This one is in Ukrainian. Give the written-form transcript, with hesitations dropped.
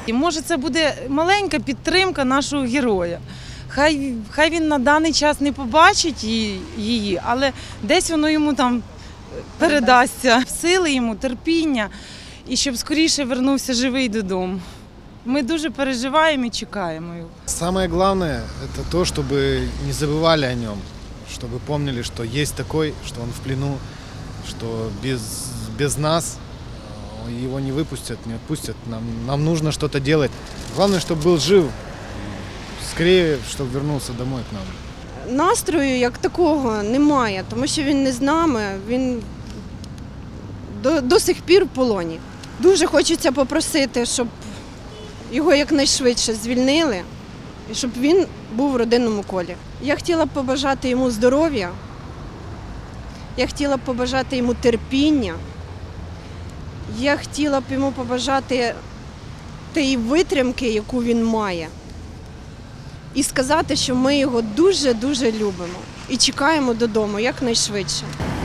І може це буде маленька підтримка нашого героя. Хай він на даний час не побачить її, але десь воно йому там передасться. Сили йому, терпіння, і щоб скоріше вернувся живий додому. Мы дуже переживаем и чекаем его. Самое главное – это то, чтобы не забывали о нем, чтобы помнили, что есть такой, что он в плену, что без нас его не выпустят, не отпустят. Нам нужно что-то делать. Главное, чтобы был жив, скорее, чтобы вернулся домой к нам. Настрою як такого немає, тому що він не з нами, він до сих пір в полоні. Дуже хочеться попросити, щоб його якнайшвидше звільнили, і щоб він був в родинному колі. Я хотіла б побажати йому здоров'я, я хотіла б побажати йому терпіння, я хотіла б йому побажати тієї витримки, яку він має, і сказати, що ми його дуже-дуже любимо і чекаємо додому якнайшвидше.